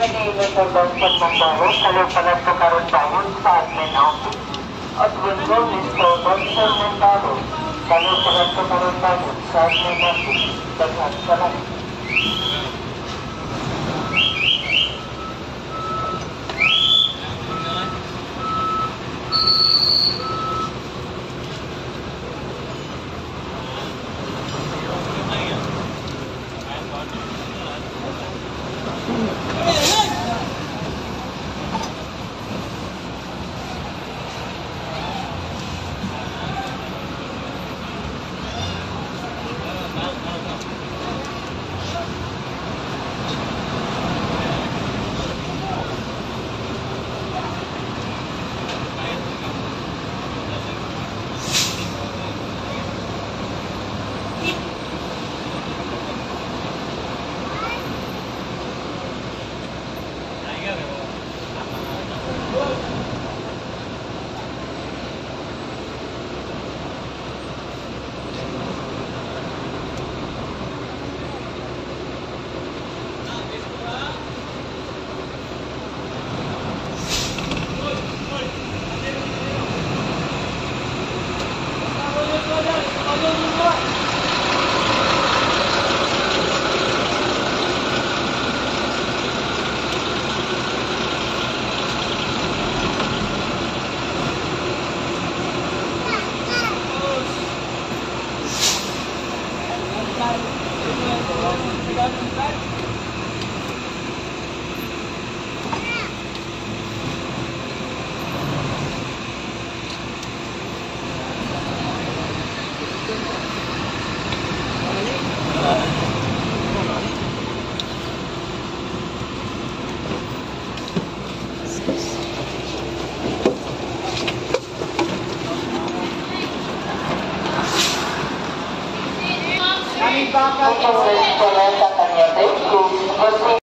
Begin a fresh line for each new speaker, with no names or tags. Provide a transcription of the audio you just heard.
nag-iingat ng Bansang Mambaho, kalupanan sa Karundayon sa admin office. At Wingo, Mr. Bansang Mambaho, kalupanan sa Karundayon sa admin office. Daghan salamat. Muchas gracias por esta camioneta.